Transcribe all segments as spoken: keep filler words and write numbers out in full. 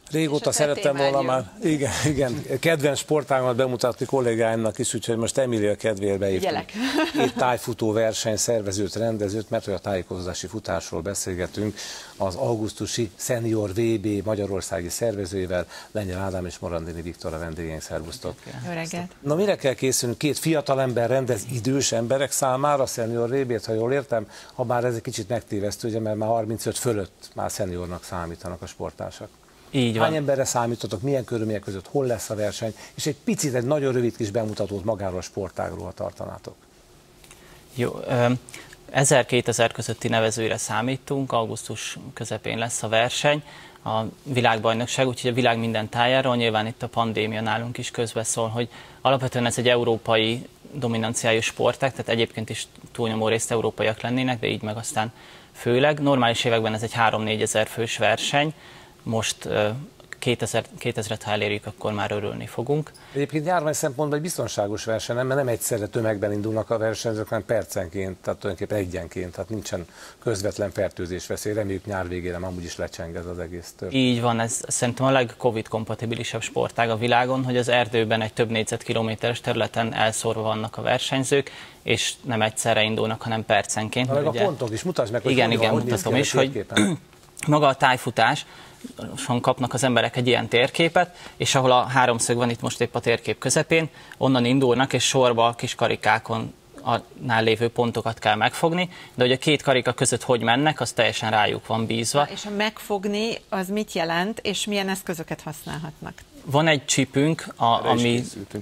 Régóta szerettem volna már, igen, igen, kedvenc sportágomat bemutatni kollégáimnak is, úgyhogy most Emília kedvéért beívtunk egy tájfutó verseny szervezőt, rendezőt, mert hogy a tájékozódási futásról beszélgetünk az augusztusi Senior vé bé magyarországi szervezőjével, Lengyel Ádám és Morandini Viktor a vendégeink. Szervusztok! Jó reggelt! Na, mire kell készülnünk? Két fiatal ember rendez idős emberek számára a Senior vé bét, ha jól értem, ha bár ez egy kicsit megtévesztő, ugye, mert már harmincöt fölött már szeniornak számítanak a sportársak. Így van. Hány emberre számítotok, milyen körülmények között, hol lesz a verseny, és egy picit, egy nagyon rövid kis bemutatót magáról a sportágról tartanátok. Jó, ezer-kétezer közötti nevezőre számítunk, augusztus közepén lesz a verseny, a világbajnokság, úgyhogy a világ minden tájáról, nyilván itt a pandémia nálunk is közbeszól, hogy alapvetően ez egy európai dominanciájú sportág, tehát egyébként is túlnyomó részt európaiak lennének, de így meg aztán főleg. Normális években ez egy három-négyezer fős verseny, most kétezret, ha elérjük, akkor már örülni fogunk. Egyébként járvány szempontból egy biztonságos verseny, mert nem egyszerre tömegben indulnak a versenyzők, hanem percenként, tehát tulajdonképpen egyenként, tehát nincsen közvetlen fertőzés veszély. Reméljük nyár végére amúgy is lecseng ez az egész történet. Így van, ez szerintem a leg-covid-kompatibilisebb sportág a világon, hogy az erdőben egy több négyzetkilométeres területen elszórva vannak a versenyzők, és nem egyszerre indulnak, hanem percenként. Na, meg ugye... a pontok is, mutasd meg, hogy igen, hogy igen, van, mutatom hogy is, hogy maga a tájfutás, kapnak az emberek egy ilyen térképet, és ahol a háromszög van, itt most épp a térkép közepén, onnan indulnak, és sorba a kis karikákon nál lévő pontokat kell megfogni, de hogy a két karika között hogy mennek, az teljesen rájuk van bízva. Na, és a megfogni, az mit jelent, és milyen eszközöket használhatnak? Van egy csipünk, a, ami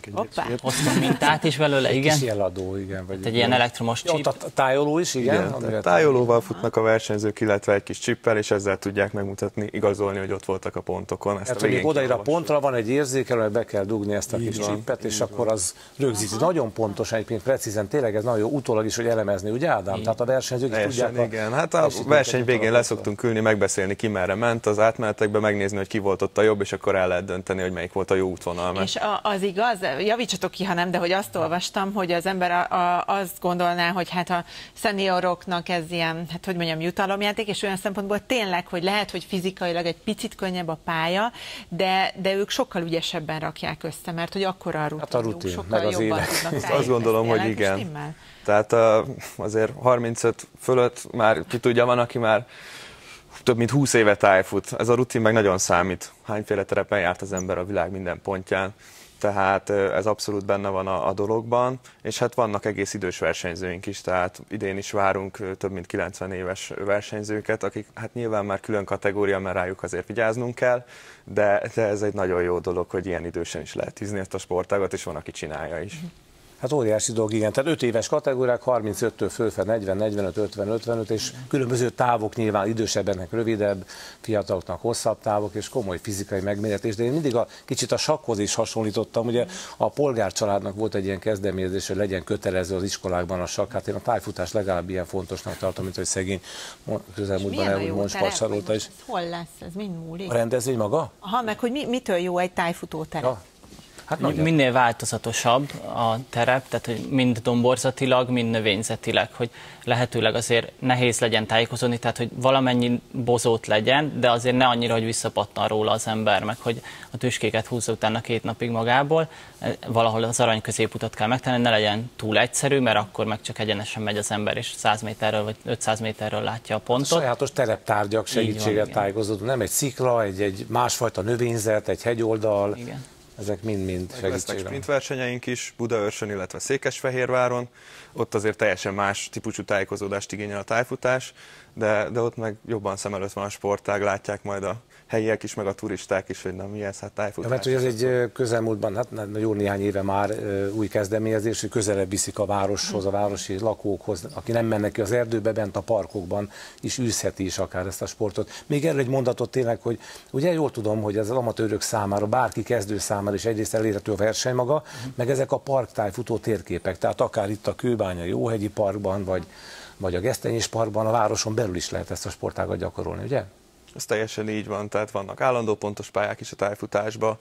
hoztunk mintát is belőle, egy igen. Kis jeladó, igen. Vagy egy ilyen elektromos csip. Ott a tájoló is, igen. igen tájolóval futnak a versenyzők, illetve egy kis csippel, és ezzel tudják megmutatni, igazolni, hogy ott voltak a pontokon. Ezt hát, hogy odaír a pontra, van egy érzékelő, hogy be kell dugni ezt a kis csippet, és akkor az rögzíti. Nagyon pontosan, egyébként precízen, tényleg ez nagyon jó, utólag is, hogy elemezni, ugye Ádám? Tehát a versenyzők is tudják. Igen, hát a verseny végén leszoktunk ülni, megbeszélni, ki merre ment, az átmenetekben megnézni, hogy ki volt ott a jobb, és akkor el lehet dönteni, hogy melyik volt a jó útvonal. Mert... És a, az igaz, javítsatok ki, ha nem, de hogy azt olvastam, hogy az ember a, a, azt gondolná, hogy hát a szenioroknak ez ilyen, hát hogy mondjam, jutalomjáték, és olyan szempontból tényleg, hogy lehet, hogy fizikailag egy picit könnyebb a pálya, de, de ők sokkal ügyesebben rakják össze, mert hogy akkora a rutin, hát a rutin sokkal meg az jobban élet. tudnak. Azt gondolom, hogy igen. Tehát azért harmincöt fölött már ki tudja, van, aki már több mint húsz éve tájfut. Ez a rutin meg nagyon számít. Hányféle terepen járt az ember a világ minden pontján. Tehát ez abszolút benne van a, a dologban, és hát vannak egész idős versenyzőink is, tehát idén is várunk több mint kilencven éves versenyzőket, akik hát nyilván már külön kategória, mert rájuk azért vigyáznunk kell, de, de ez egy nagyon jó dolog, hogy ilyen idősen is lehet űzni ezt a sportágat, és van, aki csinálja is. Hát óriási dolog, igen. Tehát öt éves kategóriák, harmincöttől fölfel negyven, negyvenöt, ötven, ötvenöt, és különböző távok, nyilván idősebbeknek rövidebb, fiataloknak hosszabb távok, és komoly fizikai megméretés. De én mindig a, kicsit a sakkhoz is hasonlítottam. Ugye a polgárcsaládnak volt egy ilyen kezdeményezés, hogy legyen kötelező az iskolákban a sakk. Hát én a tájfutás legalább ilyen fontosnak tartom, mint hogy szegény közelmúltban elmúlt Monspart is. Hol lesz? Ez mind múlik? A rendezvény maga? Aha, meg hogy mi, mitől jó egy tájfutóterep? Ja. Hát minél változatosabb a terep, tehát hogy mind domborzatilag, mind növényzetileg, hogy lehetőleg azért nehéz legyen tájékozódni, tehát hogy valamennyi bozót legyen, de azért ne annyira, hogy visszapattan róla az ember, meg hogy a tüskéket húzza utána két napig magából, valahol az arany középutat kell megtenni, ne legyen túl egyszerű, mert akkor meg csak egyenesen megy az ember, és száz méterről vagy ötszáz méterről látja a pontot. A sajátos tereptárgyak segítséget tájékozódó, nem egy szikla, egy, egy másfajta növényzet, egy hegyoldal. Igen. Ezek mind-mind segítségre. Lesznek sprintversenyeink is, Budaörsön, illetve Székesfehérváron. Ott azért teljesen más típusú tájékozódást igényel a tájfutás, de, de ott meg jobban szem előtt van a sportág, látják majd a helyiek is, meg a turisták is, hogy na mi ez, hát tájfutás. Ja, mert hogy ez egy közelmúltban, hát jó néhány éve már új kezdeményezés, hogy közelebb viszik a városhoz, a városi lakókhoz, aki nem mennek ki az erdőbe, bent a parkokban is űzheti is akár ezt a sportot. Még erről egy mondatot tényleg, hogy ugye jól tudom, hogy ez az amatőrök számára, bárki kezdő számára is egyrészt elérhető a verseny maga, uh-huh. meg ezek a parktájfutó térképek, tehát akár itt a Kőbányai Jóhegyi Parkban, vagy, vagy a Gesztenyés Parkban, a városon belül is lehet ezt a sportágat gyakorolni, ugye? Ez teljesen így van, tehát vannak állandó pontos pályák is a tájfutásba,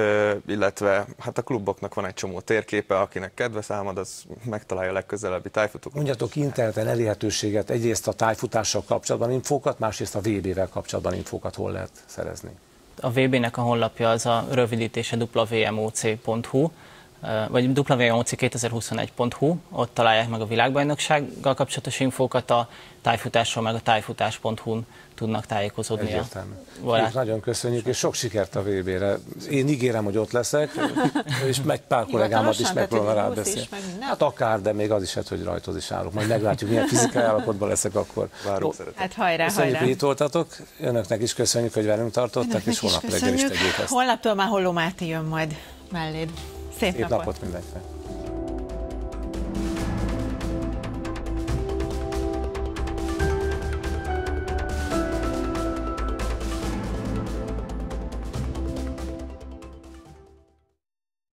illetve hát a kluboknak van egy csomó térképe, akinek kedve számad, az megtalálja a legközelebbi tájfutókat. Mondjatok interneten elérhetőséget, egyrészt a tájfutással kapcsolatban infókat, másrészt a vé bével kapcsolatban infókat hol lehet szerezni? A vé bének a honlapja az a rövidítése double-u double-u double-u pont em o c pont h u, vagy double-u double-u double-u pont kétezer-huszonegy pont h u, ott találják meg a világbajnoksággal kapcsolatos infókat, a tájfutásról meg a tájfutás pont hu-n tudnak tájékozódni. A nagyon köszönjük, és sok sikert a vé bére. Én ígérem, hogy ott leszek, és meg pár kollégámat is megpróbálom rábeszélni. Hát akár, de még az is, hogy rajthoz is állok. Majd meglátjuk, milyen fizikai állapotban leszek akkor. Várunk szeretettel. Hát hajrá, köszönjük, hajrá. hogy itt voltatok. Önöknek is köszönjük, hogy velünk tartottak, Önöknek és holnap is reggel is köszönjük. tegyék ezt. Holnaptól már Holló Máté jön majd melléd. Szép, Szép napot, napot mindenkinek.